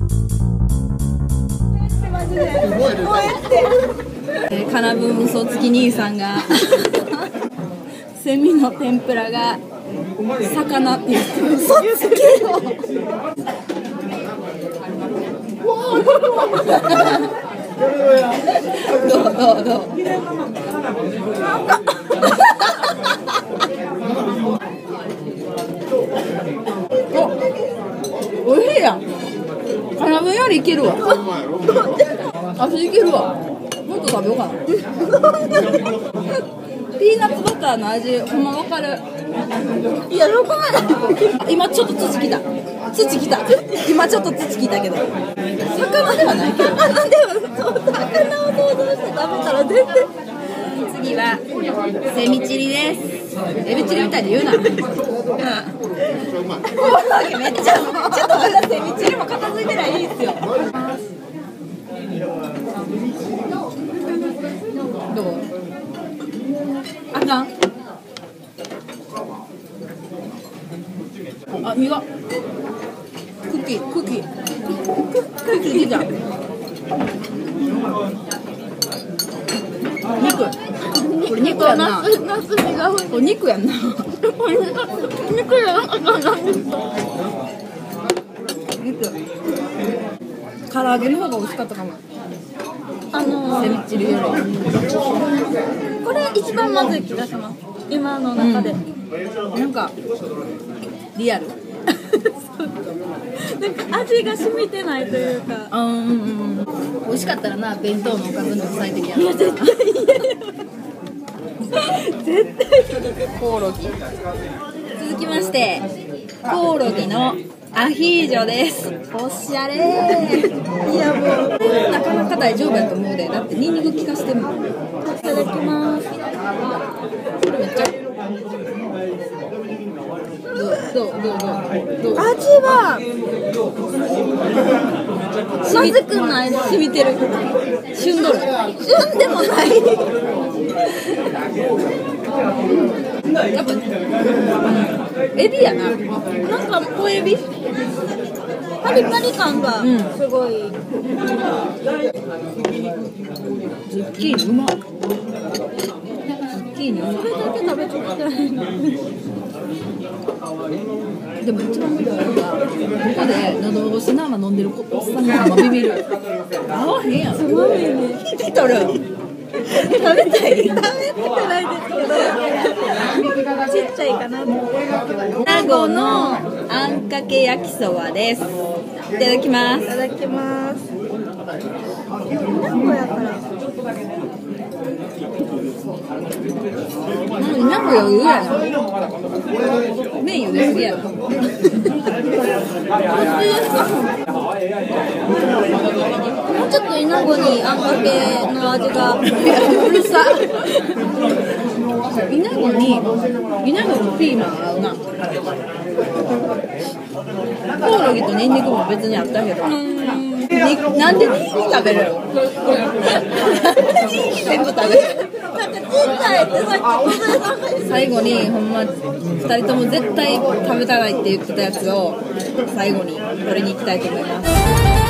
カナブン嘘つき兄さんがセミの天ぷらが魚って言って嘘つけよ。どうおいしいやん。カナブンよりいけるわ。足いけるわ。もっと食べようかな。ピーナッツバターの味ほんまわかる。いやどこまで。今ちょっと土きた。今ちょっと土きたけど。魚ではないけど。でも魚を想像して食べたら全然。次はセミチリです。エビチリみたいに言うな。コオロギめっちゃちょっとまだセミチリも片付いてないいいっすよ。どう？あかん。あ、身がクッキーじゃん。これ肉やんな。これ肉やんな。肉やん。唐揚げの方が美味しかったかも。セミチリより。これ一番まずい気がします。今の中で。なんかリアル。なんか味が染みてないというか。美味しかったらな、弁当のおかずに最適やな。いや絶対絶対コオロギ。続きましてコオロギのアヒージョです。おしゃれー。いやもうなかなか大丈夫やと思うで。だってニンニク効かしてるもん。いただきます。これめっちゃどう味はまずくない。染みてる。旬どる。旬でもないやっぱエビやな。なんか小エビパリパリ感がすごい。ズッキーニうまっ。ズッキーニそれだけ食べちゃったでも一番無理なのがここで喉越し生飲んでるおっさんがビビる。合わへんやん。すごいね。引き取る。食べたい。食べたくないですけどちっちゃいかな。名護のあんかけ焼きそばです。いただきます。いただきます。名護やから名古屋上やな。麺茹ですぎやな。もうちょっと稲子にあんかけの味がうるさ。稲子のピーマン合うな。コオロギとニンニクも別にあったけど。なんでニンニク食べる？全部食べる。なんか小さいってさっき最後にほんま2人とも絶対食べたないって言ってたやつを最後に取りに行きたいと思います。